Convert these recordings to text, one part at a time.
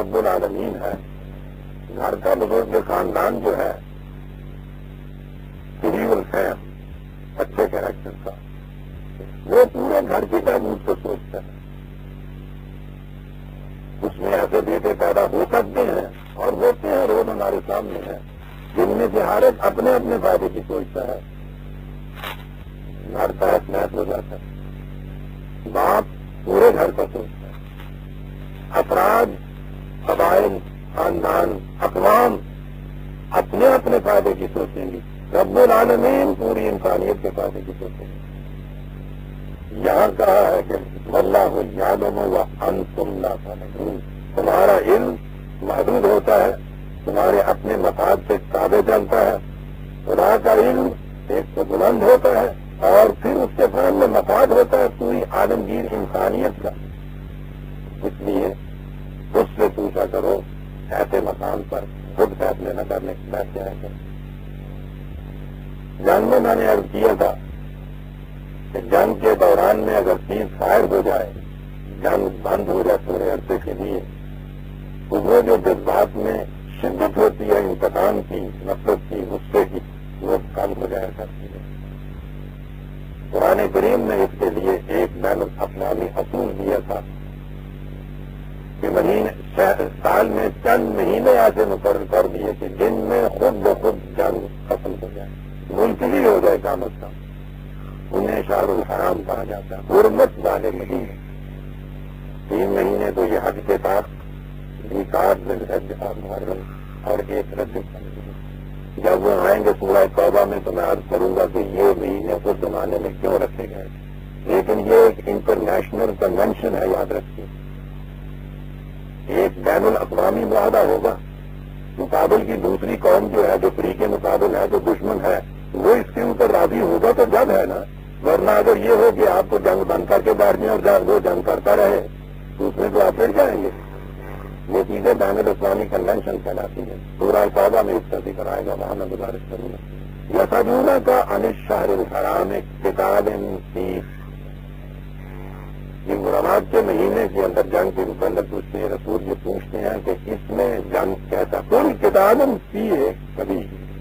رب العالمین ہے، گھر کا بزرگ خاندان جو ہے قریب الفہم اچھے کیریکٹر کا، وہ پورے گھر کی بہبود کو سوچتا ہے. اس میں ایسے بیٹے پیدا ہو سکتے ہیں اور ہوتے ہیں، روز ہمارے سامنے ہیں، جن میں سے ہر ایک اپنے اپنے فائدے کی سوچتا ہے. گھر کا احساس ہو جاتا ہے، باپ پورے گھر کا سوچتا ہے، افراد، قبائل، خاندان، اقوام اپنے اپنے فائدے کی سوچیں گی، رب العالمین پوری انسانیت کے فائدے کی سوچیں گی. یہاں کہا ہے کہ واللہ یعلم وانتم لا تعلمون، تمہارا علم محدود ہوتا ہے، تمہارے اپنے مفاد سے تابع چلتا ہے. خدا کا علم ایک تو بلند ہوتا ہے اور پھر اس کے فہم میں مفاد ہوتا ہے پوری عالمگیر انسانیت کا. اس لیے اس سے پوچھا کرو ایسے مقام پر خود فیصلے نہ کرنے کی بات کیا ہے. جنگ میں نے عرض کیا تھا کہ جنگ کے دوران میں اگر چیز فائر ہو جائے، جنگ بند ہو جائے تھوڑے عرصے کے لیے، تو وہ جو جذبات میں شدت ہوتی ہے، انتقام کی، نفرت کی، غصے کی، وہ کم ہو جایا کرتی ہے. قرآن کریم نے اس کے لیے ایک بین الاقوامی اصول دیا تھا کہ سال میں چند مہینے ایسے مقرر کر دیے کہ جن میں خود بخود جنگ ختم ہو جائے، ملتوی ہو جائے کم از کم. انہیں شہر الحرام کہا جاتا ہے، حرمت والے مہینے. 3 مہینے تو یہ حج کے ساتھ ذوالقعدہ، ذوالحجہ اور محرم اور ایک رجب. جب وہ آئیں گے سورہ توبہ میں تو میں عرض کروں گا کہ یہ مہینے اس زمانے میں کیوں رکھے گئے، لیکن یہ ایک انٹرنیشنل کنونشن ہے، یاد رکھیے. ایک بین الاقوامی معاہدہ ہوگا، مقابل کی دوسری قوم جو ہے، جو فریق مقابل ہے، جو دشمن ہے، وہ اس کے اوپر راضی ہوگا تو جب ہے نا. ورنہ اگر یہ ہو کہ آپ کو جنگ بند کر کے بیٹھ جائیں اور وہ جنگ کرتا رہے تو اس میں تو آپ پھر جائیں گے. یہ چیزیں بین الاقوامی کنونشن کہلاتی ہیں. سورہ توبہ میں اس کا ذکر آئے گا، وہاں میں گزارش کروں گا. یسألونک کا عن الشہر الحرام قتال فیہ، یہ مراد کے مہینے کے اندر جنگ کے متعلق پوچھتے ہیں. رسول یہ پوچھتے ہیں کہ اس میں جنگ کیسا، کوئی قتال فیہ کبھی.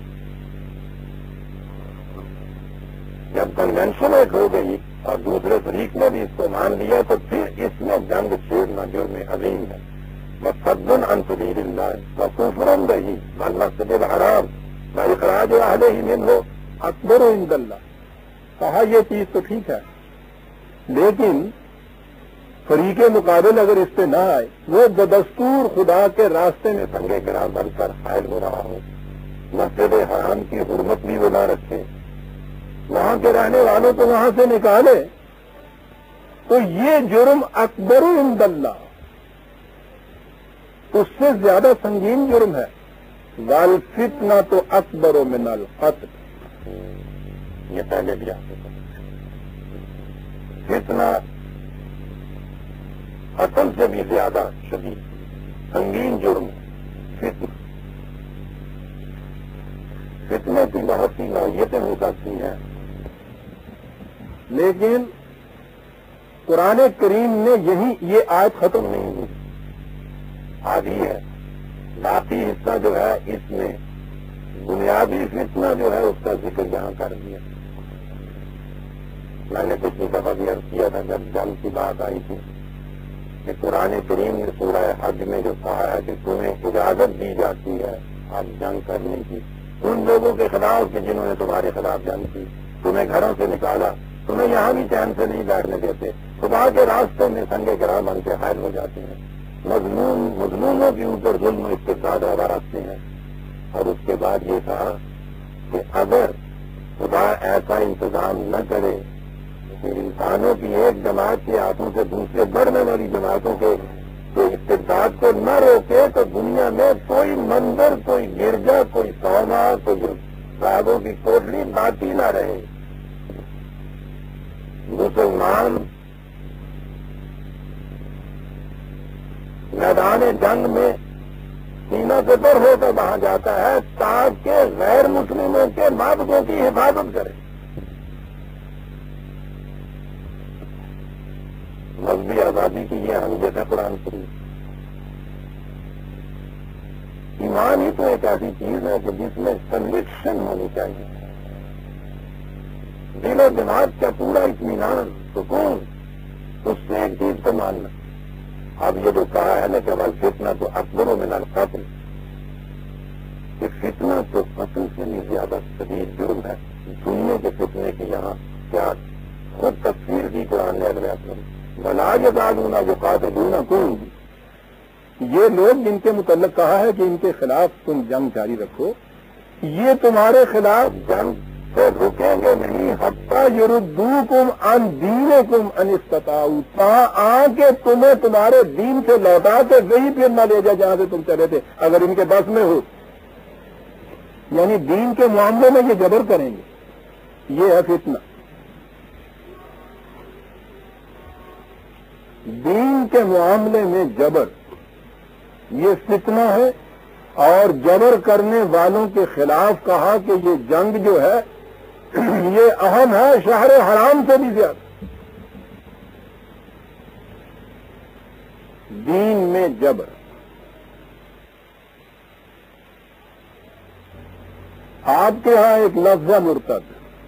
جب کنونشن ایک ہو گئی اور دوسرے فریق نے بھی اس کو مان لیا تو پھر اس میں جنگ چھیڑنا جرم عظیم ہے. وصد عن سبیل اللہ وکفر بہ والمسجد الحرام واخراج اہلہ منہ اکبر عند اللہ. کہا یہ چیز تو ٹھیک ہے، لیکن فریق مقابل اگر اس پہ نہ آئے، وہ بدستور خدا کے راستے میں سنگے گراں بن کر حائل ہو رہا ہو، مسجد حرام کی حرمت بھی وہ نہ رکھے، وہاں کے رہنے والوں کو وہاں سے نکالے، تو یہ جرم اکبر عند اللہ، اس سے زیادہ سنگین جرم ہے. والفتنہ تو اکبر من القتل، یہ پہلے بھی آپ کو فتنہ قتل سے بھی زیادہ شدید سنگین جرم فتنہ. فتنے کی بہت سی نوعیتیں ہو سکتی ہیں، لیکن قرآن کریم نے یہ آیت ختم نہیں ہوئی، آدھی ہے. باقی حصہ جو ہے اس میں بنیادی فتنہ جو ہے اس کا ذکر یہاں کر دیا. میں نے پچھلی دفعہ بھی عرض کیا تھا جب جنگ کی بات آئی تھی کہ قرآن کریم نے سورہ حج میں جو کہا ہے کہ تمہیں اجازت دی جاتی ہے اب جنگ کرنے کی ان لوگوں کے خلاف کہ جنہوں نے تمہارے خلاف جنگ کی، تمہیں گھروں سے نکالا، تمہیں یہاں بھی چین سے نہیں بیٹھنے دیتے، خدا کے راستوں میں سنگے گراں بن کے حائل ہو جاتے ہیں، مظلوموں کے اوپر ظلم و استبداد رکھتے ہیں. اور اس کے بعد یہ کہا کہ اگر خدا ایسا انتظام نہ کرے کہ انسانوں کی ایک جماعت کے ہاتھوں سے دوسرے بڑھنے والی جماعتوں کے استبداد کو نہ روکے تو دنیا میں کوئی مندر، کوئی گرجا، کوئی سونا، کوئی راگوں کی کوٹلی باقی نہ رہے. مسلمان میدان جنگ میں سینہ سے در ہو کر وہاں جاتا ہے تاکہ غیر مسلموں کے مابدوں کی حفاظت کرے. مذہبی آزادی کی یہ اہمیت ہے قرآن کریم. ایمان ہی تو ایک ایسی چیز ہے کہ جس میں کنوکشن ہونی چاہیے، دل و دماغ کا پورا اطمینان، سکون، اس سے ایک چیز کو ماننا۔ اب یہ جو کہا ہے نا کہ فتنہ تو اکبر من القتل، کہ فتنہ تو قتل سے بھی زیادہ شدید جرم ہے۔ دنیا کے فتنے کی یہاں کیا خود تفسیر کی قرآن نے اگلے اپنے بلا یزالون یقاتلونکم، یہ لوگ جن کے متعلق کہا ہے کہ ان کے خلاف تم جنگ جاری رکھو، یہ تمہارے خلاف جنگ سے رکیں گے نہیں، حتی یردوکم عن دینکم ان استطاعوا، تاں آ کے تمہیں تمہارے دین سے لوٹا کے وہی پھر نہ لے جا جہاں سے تم چلے تھے، اگر ان کے بس میں ہو۔ یعنی دین کے معاملے میں یہ جبر کریں گے، یہ ہے فتنہ۔ دین کے معاملے میں جبر یہ فتنہ ہے، اور جبر کرنے والوں کے خلاف کہا کہ یہ جنگ جو ہے یہ اہم ہے شہر حرام سے بھی زیادہ۔ دین میں جبر، آپ کے ہاں ایک لفظ ہے مرتد،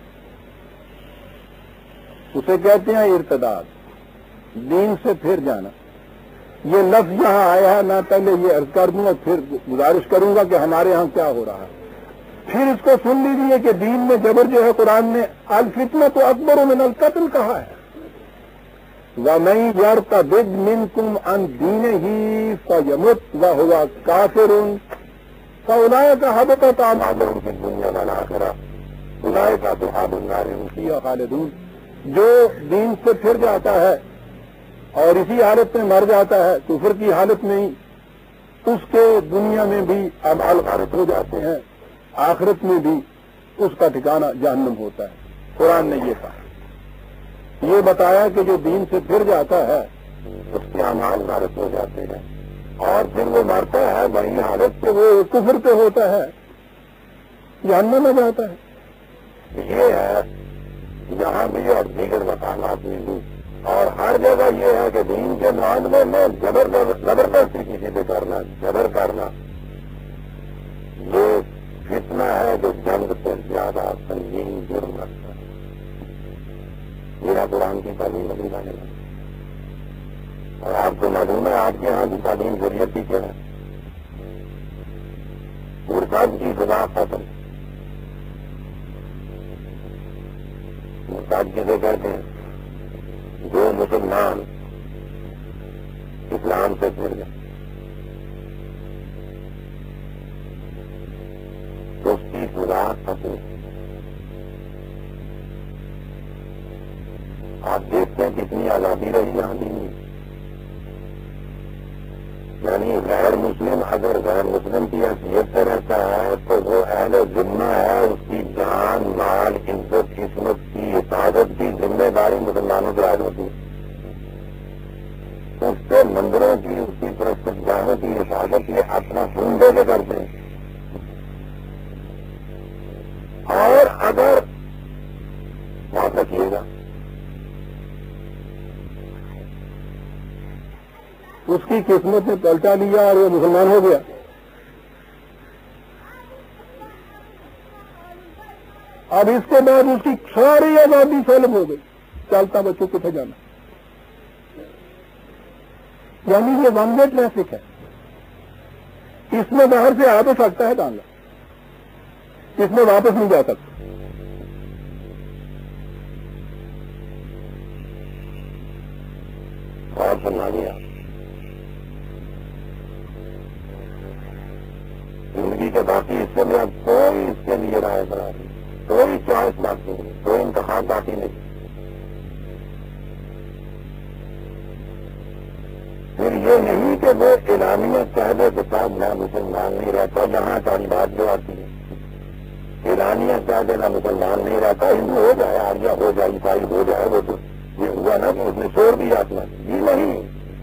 اسے کہتے ہیں ارتداد، دین سے پھر جانا۔ یہ لفظ یہاں آیا ہے، میں پہلے یہ عرض کر دوں اور پھر گزارش کروں گا کہ ہمارے ہاں کیا ہو رہا ہے، پھر اس کو سن لیجیے کہ دین میں جبر جو ہے قرآن نے الفتنہ تو اکبر من القتل کہا ہے۔ وَمَن يَرْتَدِدْ مِنكُمْ عَنْ دِينِهِ فَيَمُتْ وَهُوَ كَافِرٌ فَأُولَٰئِكَ حَبِطَتْ أَعْمَالُهُمْ فِي الدُّنْيَا وَالْآخِرَةِ أُولَٰئِكَ أَصْحَابُ النَّارِ هُمْ فِيهَا خالدون۔ جو دین سے پھر جاتا ہے اور اسی حالت میں مر جاتا ہے، کفر کی حالت میں ہی، اس کے دنیا میں بھی اعمال غارت ہو جاتے ہیں، آخرت میں بھی اس کا ٹھکانہ جہنم ہوتا ہے۔ قرآن نے یہ کہا، یہ بتایا کہ جو دین سے پھر جاتا ہے اس کے اعمال غارت ہو جاتے ہیں، اور پھر وہ مرتا ہے وہی حالت کہ وہ کفر پہ ہوتا ہے، جہنم میں جاتا ہے۔ یہ ہے یہاں بھی اور دیگر مقامات میں بھی، اور ہر جگہ یہ ہے کہ دین کے معاملے میں زبردستی کسی پہ کرنا، جبر کرنا، یہ فتنہ ہے جو جنگ سے زیادہ سنگین جرم رکھتا ہے۔ یہ ہے قرآن کی تعلیم ابھی لانے والی، اور آپ کو معلوم ہے آپ کے یہاں کی تعلیم شریعت کی کیا ہے؟ مرتد کی سزا قتل۔ مرتد کسے کہتے ہیں؟ جو مسلمان اسلام سے پھر گئے، اس کی سزا قتل۔ آپ دیکھتے ہیں کتنی آزادی رہی یہاں دین میں، یعنی غیر مسلم اگر غیر مسلم کی حیثیت سے رہتا ہے تو وہ اہل ذمہ ہے، اس کی جان، مال، عزت، عصمت کی حفاظت کی ذمہ داری مسلمانوں پر عائد ہوتی ہے۔ اس کے مندروں کی، اس کی پرستش گاہوں کی حفاظت یہ اپنا خون دے کے کرتے ہیں، اور اگر بات رکھیے گا اس کی قسمت نے پلٹا لیا اور وہ مسلمان ہو گیا، اب اس کے بعد اس کی ساری آزادی سلب ہو گئی، چلتا بچوں کتنے جانا۔ یعنی یہ ون وے ٹریفک ہے، اس میں باہر سے آ تو سکتا ہے ڈانگا، اس میں واپس نہیں جا سکتا۔ اور سنا دیا زندگی کے باقی حصے میں اب کوئی اس کے لیے رائے بنا نہیں، کوئی چوائس باقی نہیں، کوئی انتخاب باقی نہیں۔ پھر یہ نہیں کہ وہ اعلانیہ قاعدے کے ساتھ میں مسلمان نہیں رہتا، جہاں ساری بات جو آتی ہے اعلانیہ قاعدے نہ مسلمان نہیں رہتا، ہندو ہو جائے، آریہ ہو جائے، عیسائی ہو جائے، وہ تو یہ ہوا نا کہ اس نے چھوڑ دیا اپنا، یہ نہیں۔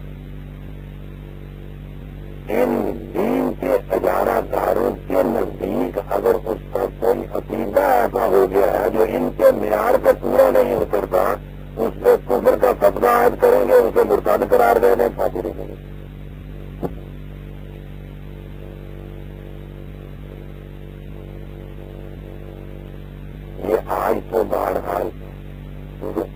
ان دین کے اجارہ داروں کے نزدیک اگر اس کا کوئی عقیدہ ایسا ہو گیا ہے جو ان کے معیار پہ پورا نہیں اترتا، اس پہ کفر کا فتویٰ عائد کریں گے، اسے مرتد قرار دے دیں، پھانسی دیں گے۔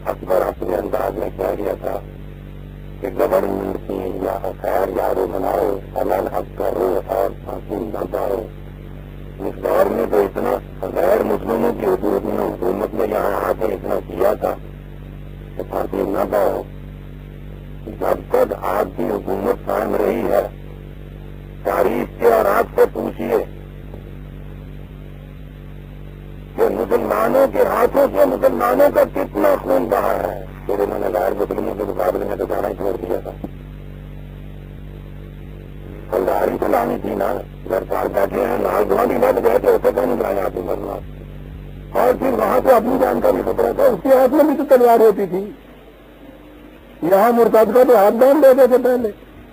اکبر اپنے انداز میں کہہ گیا تھا کہ گورنمنٹ کی یا خیر یارو بناؤ حلال حق کرو اور پھانسی نہ پاؤ. اس دور میں تو اتنا غیر مسلموں کی حکومت نے یہاں آ کے اتنا کیا تھا کہ پھانسی نہ پاؤ. جب تک آپ کی حکومت قائم رہی ہے تاریخ کے اور آپ سے پوچھیے کہ مسلمانوں کے ہاتھوں سے مسلمانوں کا کتنا خون بہا ہے. پھر انہوں نے غیر مسلموں کے مقابلے میں تو جانا ہی چھوڑ دیا تھا. فلداری چلانی تھی نا. گھر پار بیٹھے ہیں نال دعا کی بات گئے تھے اسے کہیں نہیں جائے آپ مرنا. اور پھر وہاں سے اپنی جان کا بھی خطرہ تھا. اس کے ہاتھ میں بھی تو تلوار ہوتی تھی. یہاں مرتد کا تو ہاتھ باندھ دیتے تھے پہلے.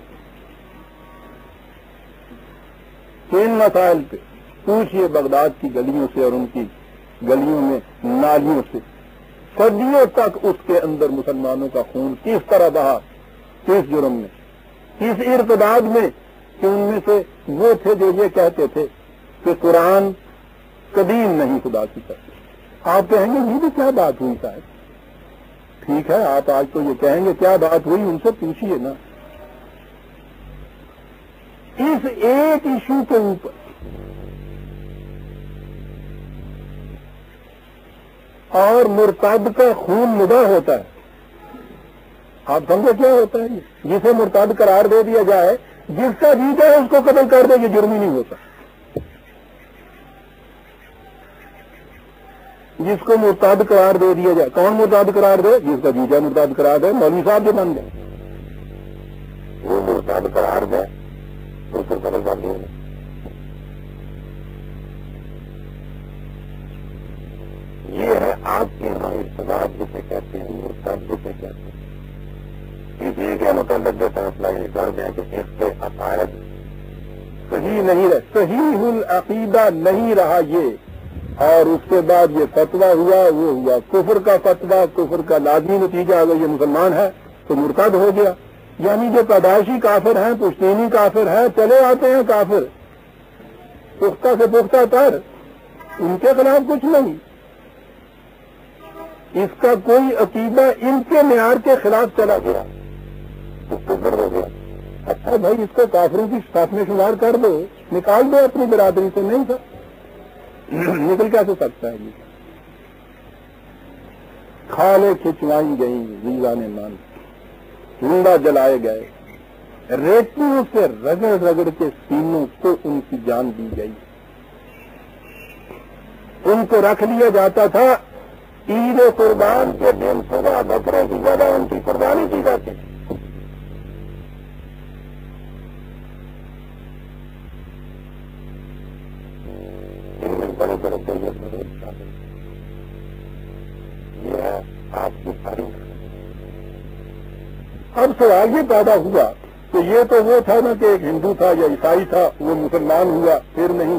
ان مسائل پہ پوچھئے بغداد کی گلیوں سے اور ان کی گلیوں میں نالیوں سے صدیوں تک اس کے اندر مسلمانوں کا خون کس طرح بہا, کس جرم میں, کس ارتداد میں کہ ان میں سے وہ تھے جو یہ کہتے تھے کہ قرآن قدیم نہیں خدا کی طرف. آپ کہیں گے یہ بھی کیا بات ہوئی صاحب؟ ٹھیک ہے آپ آج تو یہ کہیں گے کیا بات ہوئی, ان سے پوچھئے نا. اس ایک ایشو کے اوپر اور مرتد کا خون مباح ہوتا ہے. آپ سمجھے کیا ہوتا ہے؟ جسے مرتد قرار دے دیا جائے, جس کا جی چاہے اس کو قتل کر دے, یہ جرم ہی نہیں ہوتا. جس کو مرتد قرار دے دیا جائے, کون مرتد قرار دے؟ جس کا جی چاہے مرتد قرار دے. مولوی صاحب جو بن گئے وہ مرتد قرار دے اس کو قتل کر دیا. یہ ہے آپ کے یہاں ارتداد جسے کہتے ہیں, مرتد جسے کہتے ہیں. کسی کے متعلق جو فیصلہ یہ کر دیں کہ اس کے عقائد صحیح نہیں رہے, صحیح العقیدہ نہیں رہا یہ, اور اس کے بعد یہ فتویٰ ہوا, وہ ہوا کفر کا فتویٰ, کفر کا لازمی نتیجہ اگر یہ مسلمان ہے تو مرتد ہو گیا. یعنی جو پیدائشی کافر ہیں, پشتینی کافر ہیں, چلے آتے ہیں کافر پختہ سے پختہ تر, ان کے خلاف کچھ نہیں. اس کا کوئی عقیدہ ان کے معیار کے خلاف چلا گیا تو کفر ہو گیا. اچھا بھائی اس کو کافروں کی صف میں شمار کر دو, نکال دو اپنی برادری سے. نہیں تھا نکل کیسے سکتا ہے؟ کھالے کھچوائی گئی, زیزان مان زندہ جلائے گئے, ریتوں سے رگڑ رگڑ کے سینوں کو ان کی جان دی گئی. ان کو رکھ لیا جاتا تھا عید قربان کے دن, صبح بکرے کی جگہ ان کی قربانی کی جاتی تھی. بڑے بڑے یہ ہے آپ کی تاریخ. اب سوال یہ پیدا ہوا کہ یہ تو وہ تھا نا کہ ایک ہندو تھا یا عیسائی تھا, وہ مسلمان ہوا پھر نہیں.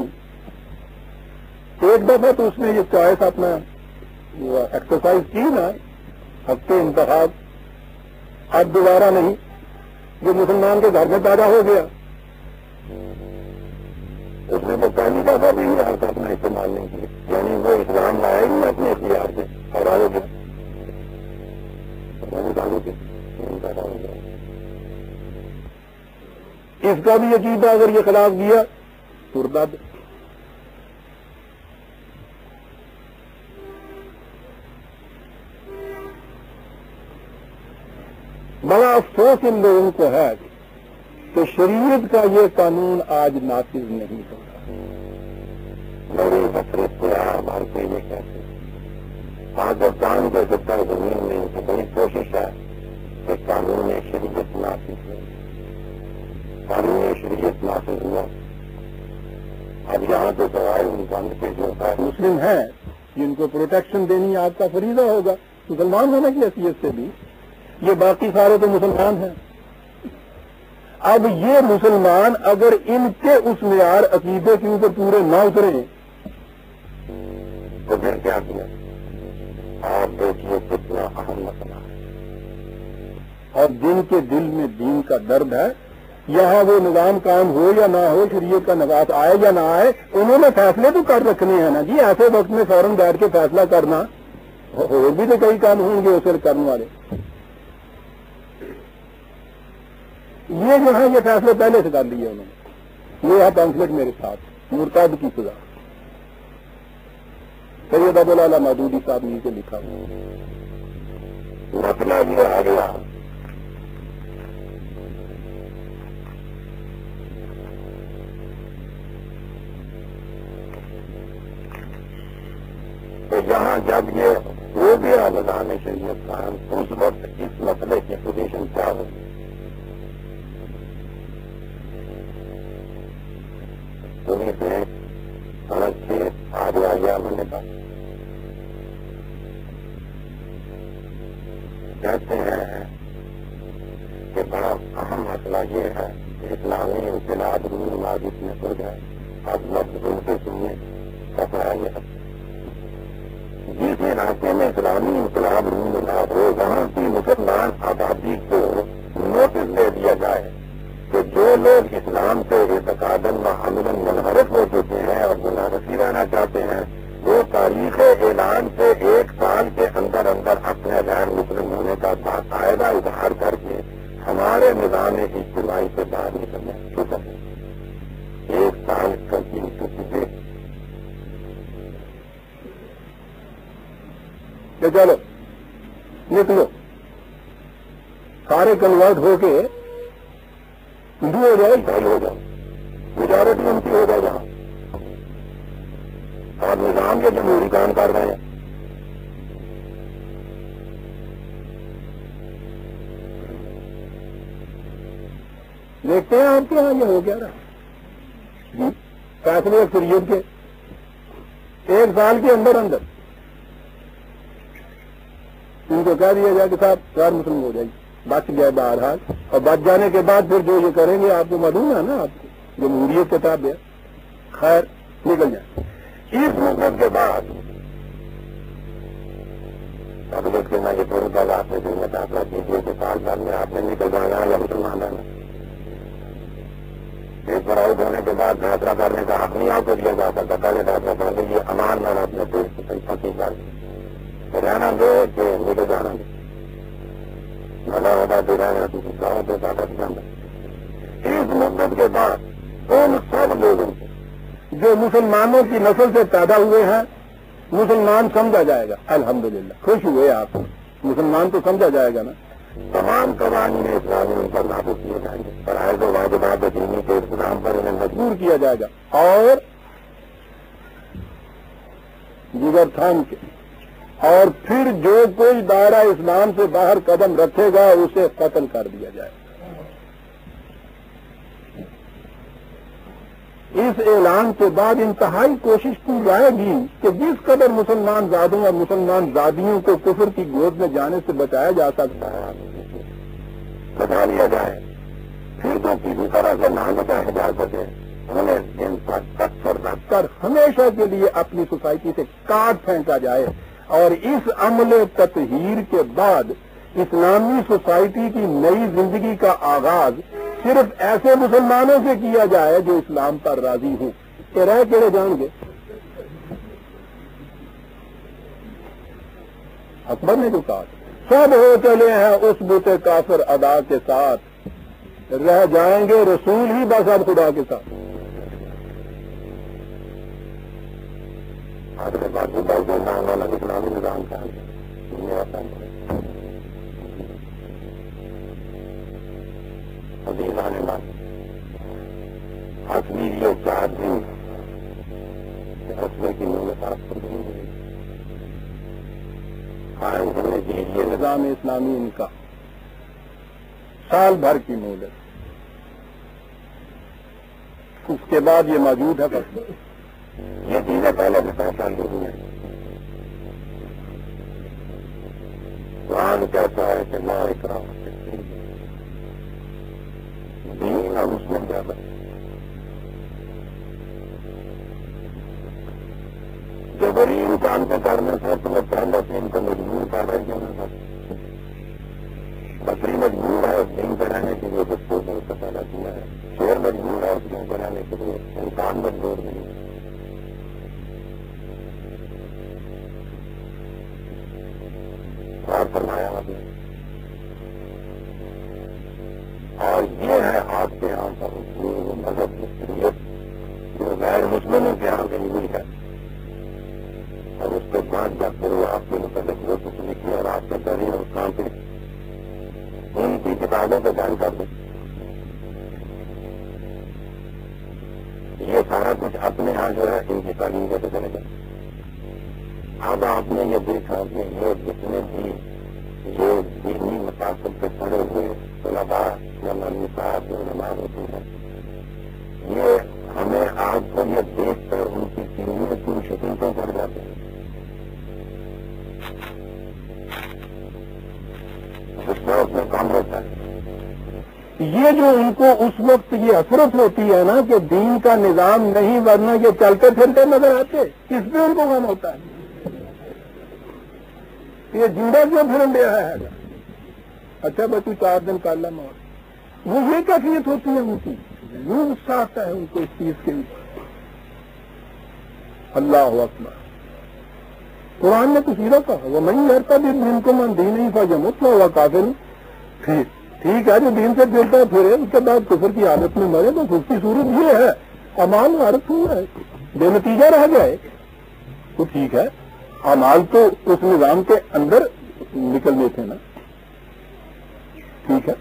ایک دفعہ تو اس نے یہ چوائس اپنا ایکسرسائز کی نا, حق کے انتخاب, اب دوبارہ نہیں. جو مسلمان کے گھر میں پیدا ہو گیا اس نے تو پہلی دفعہ بھی یہ حق اپنا استعمال نہیں کیا, یعنی وہ اسلام لائے ہی اپنے اختیار سے اور آگے گیا. اس کا بھی عقیدہ اگر یہ خلاف کیا مرتد. بڑا افسوس ان لوگوں کو ہے کہ شریعت کا یہ قانون آج نافذ نہیں ہوتا. بڑی حسرت سے بھارت یہ کہتے پاکستان کے ستر زمین میں ان کی بڑی کوشش ہے کہ قانون شریعت نافذ ہو. قانون شریعت نافذ ہوا. اب یہاں تو سوال انسان کے جو مسلم ہیں جن کو پروٹیکشن دینی آپ کا فریضہ ہوگا, مسلمان ہونے کی حیثیت سے بھی. یہ باقی سارے تو مسلمان ہیں. اب یہ مسلمان اگر ان کے اس معیار عقیدے کے اوپر پورے نہ اتریں تو پھر کیا کیا؟ آپ دیکھیے کتنا اہم مسئلہ ہے. اور جن کے دل میں دین کا درد ہے, یہاں وہ نظام قائم ہو یا نہ ہو, شریعت کا نفاذ آئے یا نہ آئے, انہوں نے فیصلے تو کر رکھنے ہیں نا جی. ایسے وقت میں فوراً بیٹھ کے فیصلہ کرنا اور بھی تو کئی کام ہوں گے اسے کرنے والے. یہ جو ہے یہ فیصلے پہلے سے کر لیے انہوں نے. یہ ہے کانفلکٹ میرے ساتھ مرتد کی سزا. سید ابوالعلا مودودی صاحب نے اسے لکھا. مسئلہ یہ آ گیا کہ جہاں جب یہ ہو گیا نظام شریعت قائم اس وقت اس مسئلے کی پوزیشن کیا ہو. انہیں سے سڑک سے آگے آ گیا. میں نے کہا کہتے ہیں کہ بڑا اہم مسئلہ یہ ہے کہ اسلامی انقلاب روم ماجد میں ہو جائے. اب لفظ ان کے سننے کپڑا یہ جس علاقے میں اسلامی انقلاب روم نہ ہو وہاں کی مسلمان آبادی کو نوٹس دے دیا جائے کہ جو لوگ اسلام سے اعتقاداً و عملاً منحرف ہو چکے ہیں اور منحرفی رہنا چاہتے ہیں وہ تاریخ اعلان سے 1 سال کے اندر اندر اپنے غیر مسلم ہونے کا باقاعدہ اظہار کر کے ہمارے نظام اجتماعی سے باہر نکلنے شروع کر دیں. 1 سال کا چیز کہ چلو نکلو سارے کنورٹ ہو کے ہندو ہو جائے بھائی ہو جائے میجورٹی ان کی ہو جائے جہاں اور نظام کے جمہوری کام کر رہے ہیں. دیکھتے ہیں آپ کے یہاں یہ ہو گیا رہا فیصلے اکثریت کے 1 سال کے اندر اندر ان کو کہہ دیا جائے کہ صاحب غیر مسلم ہو جائے گی. بچ گئے بہرحال اور بچ جانے کے بعد پھر جو یہ کریں گے آپ کو معلوم ہے نا آپ کو جمہوریت کے تابع خیر نکل جائے. اس مدت کے بعد حضرت کے میں یہ تھوڑی بات آپ نے دل میں فیصلہ کیجیے کہ سال بھر میں آپ نے نکل جانا یا مسلمان رہنا. پیپر آؤٹ ہونے کے بعد فیصلہ کرنے کا حق نہیں آپ کو دیا جا سکتا. پہلے فیصلہ کر لیجیے امان میں اپنے دیش کو پکی کر رہنا دو کہ نکل جانا دو بھلا ہوتا تو رہنا تو طاقت جانا. اس مدت کے بعد ان سب لوگوں کو جو مسلمانوں کی نسل سے پیدا ہوئے ہیں مسلمان سمجھا جائے گا. الحمدللہ خوش ہوئے آپ مسلمان تو سمجھا جائے گا نا. تمام قوانین اسلامی ان پر لاگو کیے جائیں گے. فرائض و واجبات دینی کے انتظام پر انہیں مجبور کیا جائے گا اور جگر تھام کے اور پھر جو کوئی دائرہ اسلام سے باہر قدم رکھے گا اسے قتل کر دیا جائے گا. اس اعلان کے بعد انتہائی کوشش کی جائے گی کہ جس قدر مسلمان زادوں اور مسلمان زادیوں کو کفر کی گود میں جانے سے بچایا جا سکتا ہے بتا لیا جائے. پھر تو کسی طرح سے نہ بچایا جا سکے انہیں دن تک پتھر رکھ کر ہمیشہ کے لیے اپنی سوسائٹی سے کاٹ پھینکا جائے. اور اس عمل تطہیر کے بعد اسلامی سوسائٹی کی نئی زندگی کا آغاز صرف ایسے مسلمانوں سے کیا جائے جو اسلام پر راضی ہوں. کہ رہ کیڑے جان گے. اکبر نے جو کہا سب ہو چلے ہیں اس بت کافر ادا کے ساتھ رہ جائیں گے رسول ہی بس اب خدا کے ساتھ. آج کے بعد انہوں نے اسلامی نظام کا عزیزان بات اصلی یہ 4 دن اصل کی نوع صاف کر دیں گے قائم ہونے دیجیے. نظام اسلامی ان کا سال بھر کی مہلت. اس کے بعد یہ موجود ہے بس یہ چیزیں پہلے سے پہچان نہیں ہے. قرآن کہتا ہے کہ لا اکراہ دین اور اس میں زیادہ جبری انسان کو کرنے سے تمہیں پہلے سے ان کو مجبور کر رہے ہیں. بکری مجبور ہے اس دن پہ رہنے کے لیے اس کو پیدا کیا ہے. شیر مجبور ہے اس دن پہ رہنے کے لیے انسان. 3 مجبور نہیں. اکثریت جو غیر مسلموں کے یہاں کہیں ہوئی ہے، اور اس کے بعد جب پھر وہ آپ کے متعلق وہ کچھ لکھی اور آپ کے ذریعے اور کام پہ ان کی کتابوں کو بیان کر دیں. یہ سارا کچھ اپنے یہاں جو ہے ان کی تعلیم کے چلے گئے. اب آپ نے یہ دیکھا کہ یہ جتنے بھی یہ دینی مقاصد پہ پڑے ہوئے طلباء یا مدرسات جو علماء ہوتے ہیں، یہ ہمیں آپ کو یہ دیکھ کر ان کی قیمت کی شکلتوں پڑ جاتے ہیں. اس میں کام ہوتا ہے. یہ جو ان کو اس وقت یہ حسرت ہوتی ہے نا کہ دین کا نظام نہیں، ورنہ یہ چلتے پھرتے نظر آتے، اس پہ ان کو غم ہوتا ہے. یہ جوڑا کیوں پھرن دے رہا ہے؟ اچھا بچوں 4 دن کالا موت، وہ یہ کیفیت ہوتی ہے ان کی، یوں غصہ آتا ہے ان کو اس چیز کے اوپر. اللہ اکبر. قرآن نے تو سیدھا کہا وہ نہیں کرتا بھی دین کو من دین نہیں فجمت ہوا کافر. ٹھیک ہے جو دین سے پھرتا ہے پھرے، اس کے بعد کفر کی حالت میں مرے تو اس کی صورت یہ ہے امال غارت ہوا ہے، بے نتیجہ رہ جائے تو ٹھیک ہے. امال تو اس نظام کے اندر نکلنے تھے نا، ٹھیک ہے.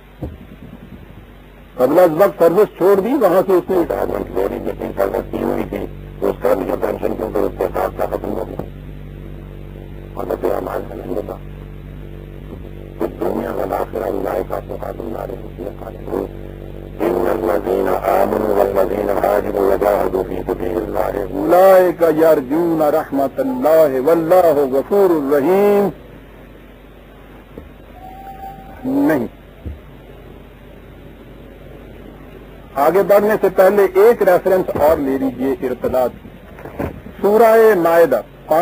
قبل از وقت سروس چھوڑ دی، وہاں سے اس نے ریٹائرمنٹ لے لی، جتنی سروس کی ہوئی تھی اس کا بھی جو پینشن کے اوپر اس کے ساتھ کا ختم ہو گیا. مطلب امال کا نہیں ہوتا الدنيا والآخرة أولئك أصحاب النار هم فيها خالدون. إن الذين آمنوا والذين هاجروا وجاهدوا في سبيل الله أولئك يرجون رحمة الله والله غفور رحيم. نہیں، آگے بڑھنے سے پہلے ایک ریفرنس اور لے لیجیے ارتداد. سورہ مائدہ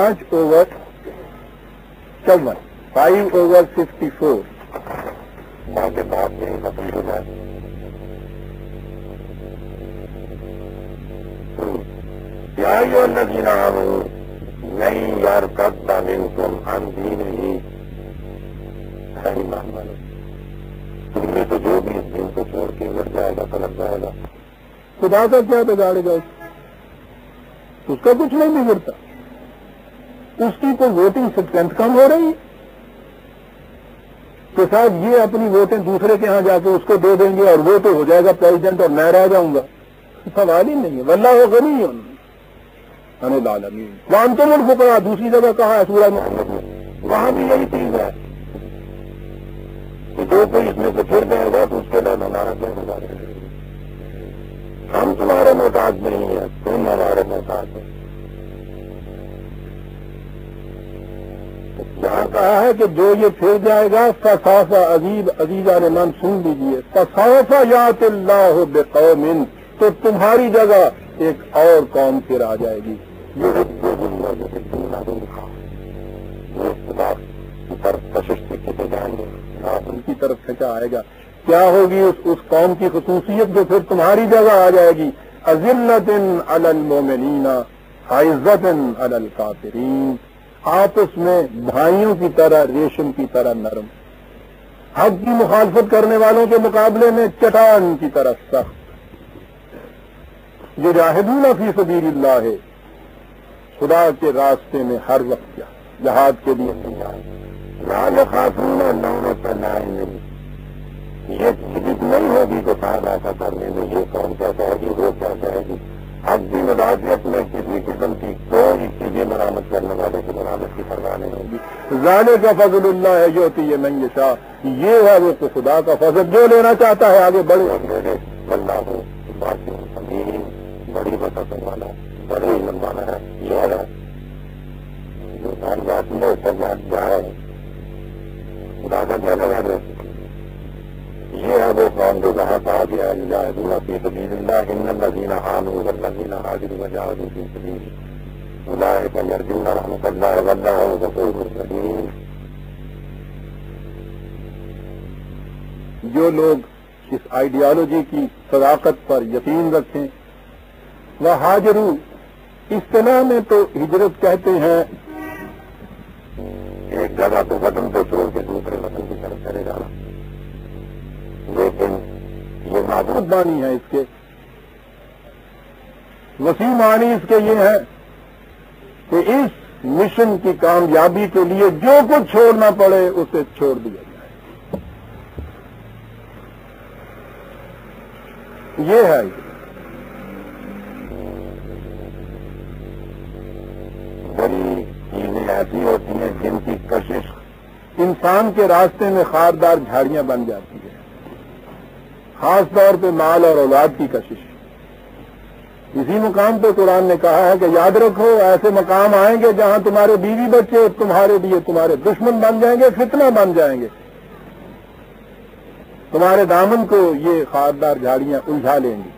5/54 5/54. باقی بات یہی ختم ہو جائے. یا ایھا الذین آمنوا من یرتد منکم عن دینہ، اے ایمان والو تم میں تو جو بھی اس دین کو چھوڑ کے لٹ جائے گا پلٹ جائے گا، خدا کا کیا بگاڑے گا؟ اس کا کچھ نہیں بگڑتا. اس کی کوئی ووٹنگ اسٹرینتھ کم ہو رہی ہے تو صاحب یہ اپنی ووٹیں دوسرے کے ہاں جا کے اس کو دے دیں گے اور وہ تو ہو جائے گا پریزیڈنٹ اور میں رہ جاؤں گا. سوال ہی نہیں ہے. واللہ غنی عن العالمین وانتم الفقراء. دوسری جگہ کہا ہے سورہ محمد میں، وہاں بھی یہی چیز ہے کہ جو کوئی اس میں سے پھر جائے گا تو اس کے بعد ہمارا کیا گزارے گا. ہم تمہارے محتاج نہیں ہیں، تم ہمارے محتاج ہیں. یہاں کہا ہے کہ جو یہ پھر جائے گا فسوف عزیزان من سن لیجیے، فسوف یات اللہ بقوم، تو تمہاری جگہ ایک اور قوم پھر آ جائے گی. یہ اختلاف کی طرف کشش سے کھینچے جائیں گے، آپ ان کی طرف کھینچا آئے گا. کیا ہوگی اس قوم کی خصوصیت جو پھر تمہاری جگہ آ جائے گی؟ اذلۃ علی المؤمنین عزۃ علی الکافرین. آپس میں بھائیوں کی طرح، ریشم کی طرح نرم، حق کی مخالفت کرنے والوں کے مقابلے میں چٹان کی طرح سخت. یجاہدون فی سبیل اللہ، خدا کے راستے میں ہر وقت جہاد کے لیے تیار. لا یخافون لومۃ لائم. یہ جد نہیں ہوگی کہ صاحب ایسا کرنے میں یہ قوم کیا کہے گی، وہ کیا کہے گی. حق کی مدافعت میں کسی قسم کی کوئی چیزیں مرامت کرنے والے کی مرامت کی پرواہ نہیں ہوگی. ذالک فضل اللہ یؤتی من یشاء. یہ ہے وہ خدا کا فضل، جو لینا چاہتا ہے آگے بڑھے. اللہ کو واسع حکیم، بڑی وسعت والا، بڑی علم والا ہے. یہ ہے جو ہر بات میں اس پر بات جائے خدا کا زیادہ یاد رکھے. یہ ہے وہ قوم جو کہاں کہا گیا یجاہدون فی سبیل اللہ ان الذین آمنوا والذین ہاجروا وجاہدوا فی سبیلہ اولئک یرجون رحمۃ اللہ واللہ غفور رحیم. جو لوگ اس آئیڈیالوجی کی صداقت پر یقین رکھیں، وہ ہاجرو اصطلاح میں تو ہجرت کہتے ہیں، ایک جگہ تو وطن کو چھوڑ کے دوسرے وطن کی طرف چلے جانا، لیکن یہ معبود بانی ہے اس کے وسیع معنی اس کے یہ ہے کہ اس مشن کی کامیابی کے لیے جو کچھ چھوڑنا پڑے اسے چھوڑ دیا جائے. یہ ہے بڑی چیزیں ایسی ہوتی ہیں جن کی کشش انسان کے راستے میں خاردار جھاڑیاں بن جاتی ہیں، خاص طور پہ مال اور اولاد کی کشش. اسی مقام پہ قرآن نے کہا ہے کہ یاد رکھو ایسے مقام آئیں گے جہاں تمہارے بیوی بچے تمہارے لیے تمہارے دشمن بن جائیں گے، فتنہ بن جائیں گے، تمہارے دامن کو یہ خاردار جھاڑیاں الجھا لیں گی.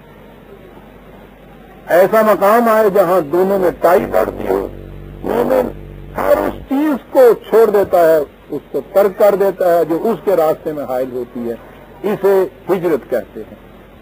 ایسا مقام آئے جہاں دونوں میں ٹائی بڑھتی ہو. مومن ہر اس چیز کو چھوڑ دیتا ہے، اس کو ترک کر دیتا ہے جو اس کے راستے میں حائل ہوتی ہے. اسے ہجرت کہتے ہیں.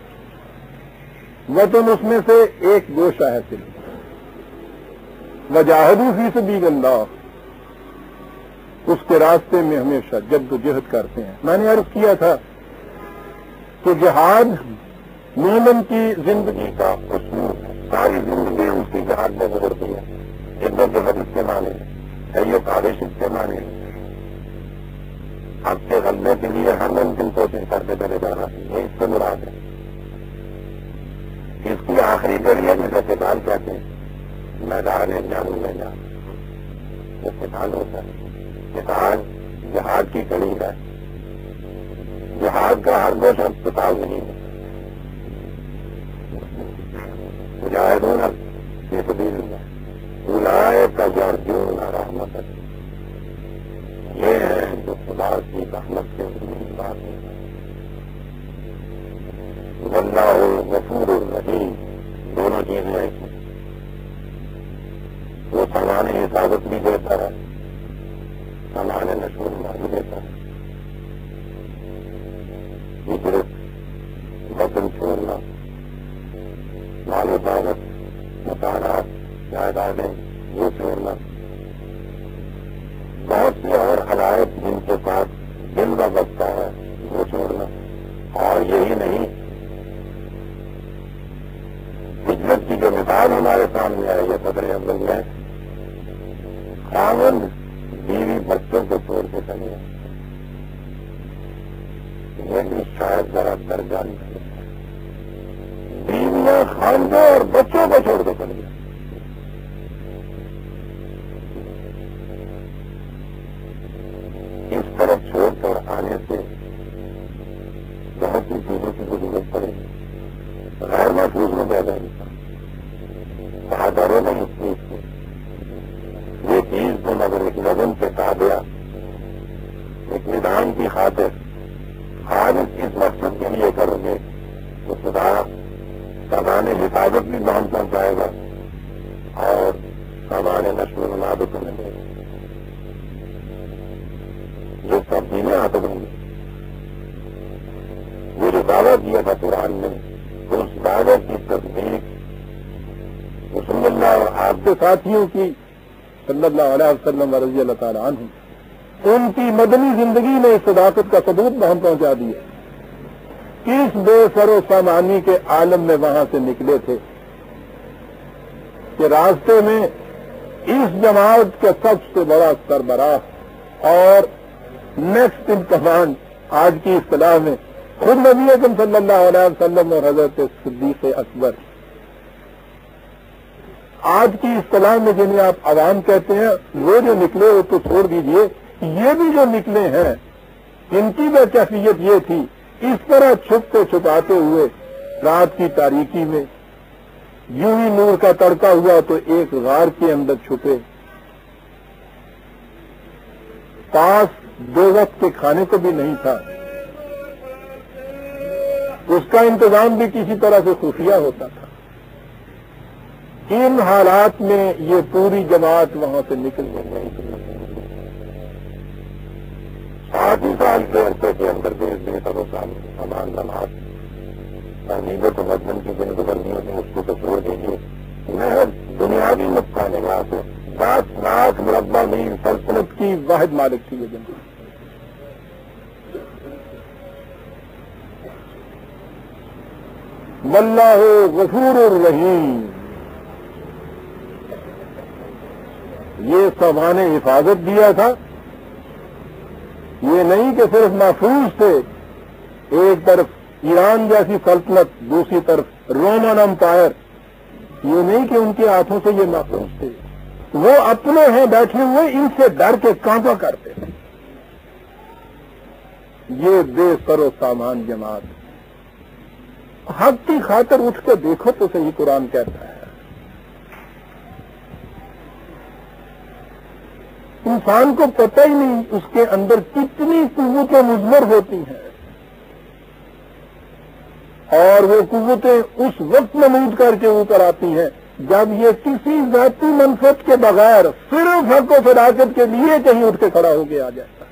وطن اس میں سے ایک گوشہ ہے صرف. وجاہدوا فی سبیل اللہ، اس کے راستے میں ہمیشہ جد و جہد کرتے ہیں. میں نے عرض کیا تھا کہ جہاد مومن کی زندگی کا اصول ہے. ساری زندگی اس کی جہاد میں گزرتی ہے. جد جہد اس کے معنی ہے، یہ کاوش اس کے معنی ہے. آپ کے غلبے کے لیے ہر ممکن کوشش کرتے چلے جانا، یہ اس سے مراد ہے. اس کی آخری کڑی ہے جسے قتال کہتے ہیں، میدان جنگ میں جانا. یہ قتال ہوتا ہے. قتال جہاد کی کڑی ہے. جہاد کا ہر گوشہ قتال نہیں ہے. مجاہدون فی سبیل اللہ اولئک یرجون رحمت اللہ، یہ ہے جو خدا کی رحمت کے امیدوار ہیں. واللہ غفور الرحیم، دونوں چیزیں ایسی. وہ سامان حفاظت بھی دیتا ہے، سامان نشو و نما بھی دیتا ہے. ہجرت، وطن چھوڑنا، مال و دولت، مکانات، جائیدادیں، یہ چھوڑنا، بہت سے اور علائق جن کے ساتھ دل وابستہ ہے وہ چھوڑنا. اور یہی نہیں، ہجرت کی جو مثال ہمارے سامنے ہے یہ صدر اول میں خاوند بیوی بچوں کو چھوڑ کے چلے گئے. یہ بھی شاید ذرا درجہ نہیں ہے. بیویاں خاندوں اور بچوں کو چھوڑ کے چلے گئے. اس طرف چھوڑ کر آنے سے بہت سی چیزوں کی ضرورت پڑے گی. غیر محفوظ میں پیدا ہوتا بہادروں نے اس چیز کو یہ چیز تو مگر ایک نظم سے تابع، ایک نظام کی خاطر آج اس مقصد کے لیے کرو گے تو خدا سامان حفاظت بھی بہت پہنچائے گا اور سامان نشو و نما بھی کرنے دے گا. جو سب چیزیں حاصل ہوں گی. وہ جو دعویٰ کیا تھا قرآن نے، اس دعوے کی تصدیق رسول اللہ اور آپ کے ساتھیوں کی صلی اللہ علیہ وسلم رضی اللہ تعالیٰ عنہ، ان کی مدنی زندگی نے اس صداقت کا ثبوت بہم پہنچا دیا. کس بے سر و سامانی کے عالم میں وہاں سے نکلے تھے کہ راستے میں اس جماعت کا سب سے بڑا سربراہ اور نیکسٹ ان کمانڈ آج کی اصطلاح میں خود نبی اکرم صلی اللہ علیہ وسلم اور حضرت صدیق اکبر. آج کی اصطلاح میں جنہیں آپ عوام کہتے ہیں، وہ جو نکلے وہ تو چھوڑ دیجئے، یہ بھی جو نکلے ہیں ان کی بھی کیفیت یہ تھی، اس طرح چھپتے چھپاتے ہوئے رات کی تاریکی میں یوں ہی نور کا تڑکا ہوا تو ایک غار کے اندر چھپے. پاس 2 وقت کے کھانے کو بھی نہیں تھا، اس کا انتظام بھی کسی طرح سے خفیہ ہوتا تھا. ان حالات میں یہ پوری جماعت وہاں سے نکل گئی. 7 سال کے عرصے کے اندر سامان نماز نیبت و مدن کی جن گزرنیوں نے اس کو تو چھوڑ دیجیے. محض دنیاوی نقطہ نگاہ سے 10 لاکھ مربع میل سلطنت کی واحد مالک تھی یہ جماعت. واللہ غفور الرحیم، یہ سامان حفاظت دیا تھا. یہ نہیں کہ صرف محفوظ تھے. ایک طرف ایران جیسی سلطنت، دوسری طرف رومن امپائر. یہ نہیں کہ ان کے ہاتھوں سے یہ محفوظ تھے. وہ اپنے ہیں بیٹھے ہوئے، ان سے ڈر کے کانپا کرتے ہیں. یہ بے سر و سامان جماعت. حق کی خاطر اٹھ کے دیکھو تو صحیح، قرآن کہتا ہے انسان کو پتہ ہی نہیں اس کے اندر کتنی قوتیں مضمر ہوتی ہیں، اور وہ قوتیں اس وقت نمود کر کے اوپر آتی ہیں جب یہ کسی ذاتی منفعت کے بغیر صرف حق و صداقت کے لیے کہیں اٹھ کے کھڑا ہو کے آ جاتا ہے.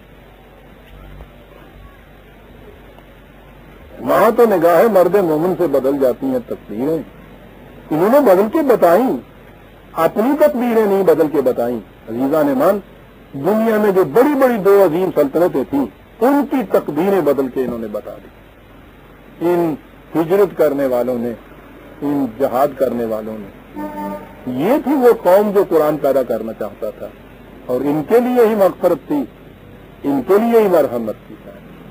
وہاں تو نگاہ مرد مومن سے بدل جاتی ہیں تقدیریں. انہوں نے بدل کے بتائیں، اپنی تقدیریں نہیں بدل کے بتائیں. عزیزان ایمان، دنیا میں جو بڑی بڑی دو عظیم سلطنتیں تھیں ان کی تقدیریں بدل کے انہوں نے بتا دی. ان ہجرت کرنے والوں نے، ان جہاد کرنے والوں نے، یہ تھی وہ قوم جو قرآن پیدا کرنا چاہتا تھا، اور ان کے لیے ہی مغفرت تھی، ان کے لیے ہی مرحمت تھی.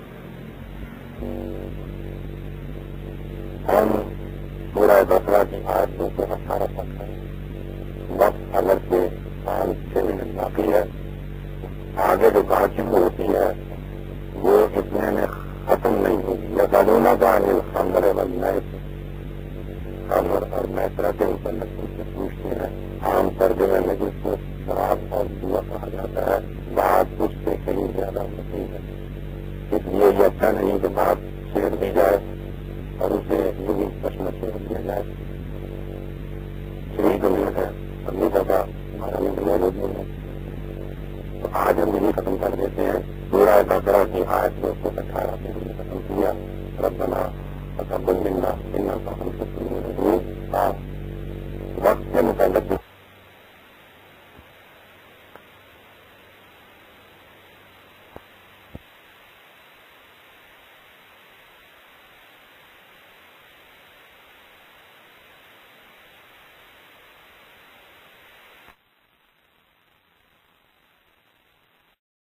ہم پورا بسرا کی آج 218 تک ہے. وقت الگ سے 5-6 منٹ باقی ہے. آگے جو بات شروع ہوتی ہے وہ اتنے میں ختم نہیں ہوگی. یا سادونا کا انل خمر والنئے خمر اور میسرا کے متعلق سے پوچھتے ہیں. عام ترجمے میں جس کو شراب اور جوا کہا جاتا ہے، بات اس سے کہیں زیادہ ہوتی ہے. اس لیے یہ اچھا نہیں کہ بات چھیڑ دی جائے اور اسے یوں پشم چھوڑ دیا جائے. شریک امید ہے اگلی دفعہ ہمارا مولود میں ہے تو آج ہم یہی ختم کر دیتے ہیں. پورا بقرہ کی آیت 218 سے ختم کیا. ربنا